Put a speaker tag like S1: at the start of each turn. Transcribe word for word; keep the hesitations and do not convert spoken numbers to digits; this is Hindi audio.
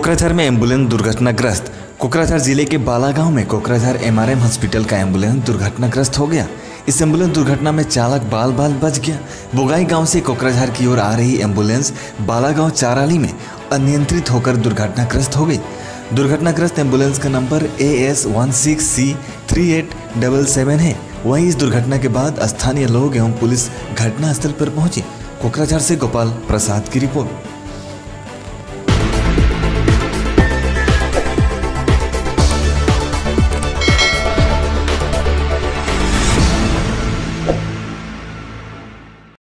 S1: कोकराझार में एम्बुलेंस दुर्घटनाग्रस्त। कोकराझार जिले के बालागांव में कोकराझार एमआरएम हॉस्पिटल का एम्बुलेंस दुर्घटनाग्रस्त हो गया। इस एम्बुलेंस दुर्घटना में चालक बाल बाल बच गया। बोगाई गांव से कोकराझार की ओर आ रही एम्बुलेंस बालागांव चाराली में अनियंत्रित होकर दुर्घटनाग्रस्त हो गई। दुर्घटनाग्रस्त एम्बुलेंस का number A S one six C three eight double seven है। वहीं इस दुर्घटना के बाद स्थानीय लोग एवं पुलिस घटनास्थल पर पहुंची। कोकराझार से गोपाल प्रसाद की रिपोर्ट।